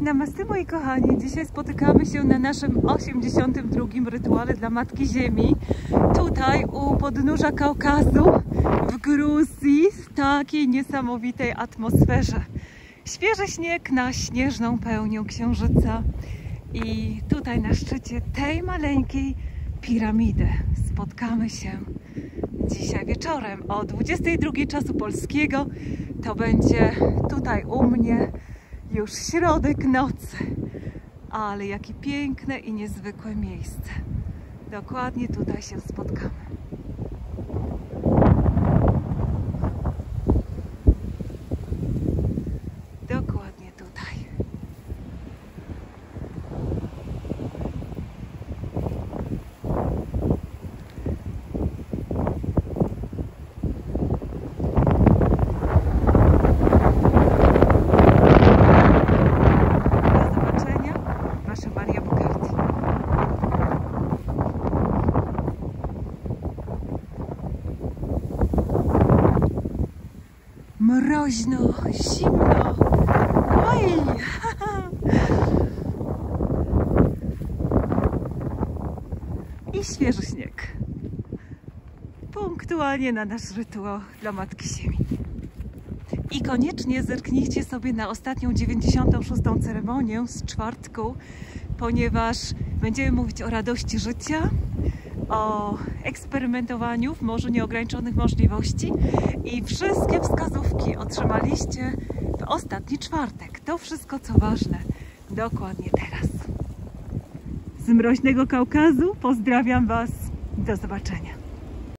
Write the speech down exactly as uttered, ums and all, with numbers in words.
Namaste moi kochani, dzisiaj spotykamy się na naszym osiemdziesiątym drugim rytuale dla Matki Ziemi. Tutaj u podnóża Kaukazu w Gruzji, w takiej niesamowitej atmosferze. Świeży śnieg na śnieżną pełnię księżyca i tutaj na szczycie tej maleńkiej piramidy spotkamy się dzisiaj wieczorem o dwudziestej drugiej czasu polskiego. To będzie tutaj u mnie już środek nocy, ale jakie piękne i niezwykłe miejsce. Dokładnie tutaj się spotkamy. Dokładnie tutaj. Mroźno, zimno, oj! I świeży śnieg. Punktualnie na nasz rytuał dla Matki Ziemi. I koniecznie zerknijcie sobie na ostatnią dziewięćdziesiątą szóstą ceremonię z czwartku, ponieważ będziemy mówić o radości życia, o eksperymentowaniu w morzu nieograniczonych możliwości i wszystkie wskazówki otrzymaliście w ostatni czwartek. To wszystko, co ważne, dokładnie teraz. Z mroźnego Kaukazu pozdrawiam Was. Do zobaczenia.